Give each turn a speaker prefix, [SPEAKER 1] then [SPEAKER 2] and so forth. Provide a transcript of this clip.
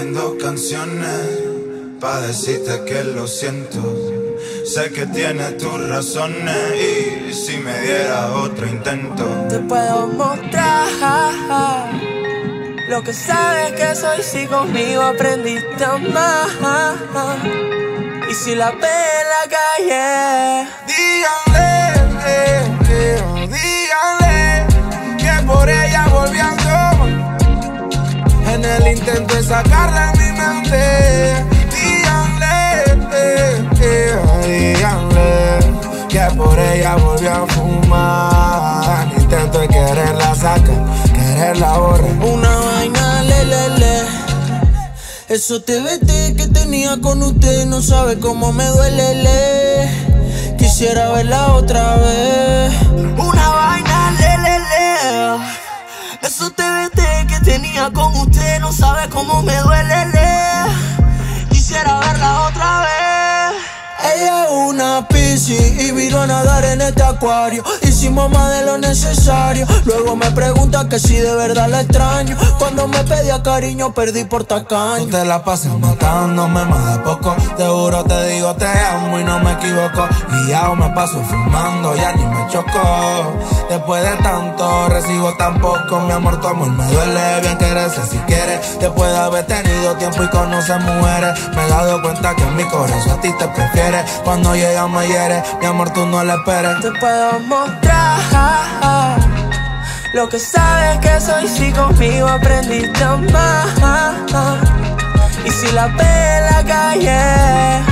[SPEAKER 1] escribiendo canciones pa' decirte que lo siento. Sé que tienes tus razones y si me dieras otro intento
[SPEAKER 2] te puedo mostrar lo que sabes que soy si conmigo aprendiste a amar. Y si la ves en la calle,
[SPEAKER 1] díganle que por ella volví a tomar. En el intento de sacarla en mi mente. Díganle que por ella volví a fumar. El intento de quererla sacar, quererla borrar.
[SPEAKER 2] una vaina lelele. Eso TBT que tenía con usted, no sabe cómo me duele, quisiera verla otra vez. Una vaina lelele. Eso TBT que tenía con usted, no sabe cómo me duele, quisiera verla otra vez. Ella es una piscis y vino a nadar en este acuario. Hicimos más de lo necesario. Luego me pregunta que si de verdad la extraño. Cuando me pedía cariño perdí por tacaño.
[SPEAKER 1] Tú te la pasas matándome más de poco. Te juro, te digo te amo y no me equivoco. Y ya me paso fumando, ya ni me choco. Después de tanto recibo tan poco. Mi amor, tu amor me duele, bien quererse si quieres. Después de haber tenido tiempo y conocer mujeres, me he dado cuenta que en mi corazón a ti te prefiere. Cuando llega me hiere, mi amor, tú no le esperes.
[SPEAKER 2] Te puedo mostrar lo que sabes que soy si conmigo aprendiste a amar. Y si la ves en la calle,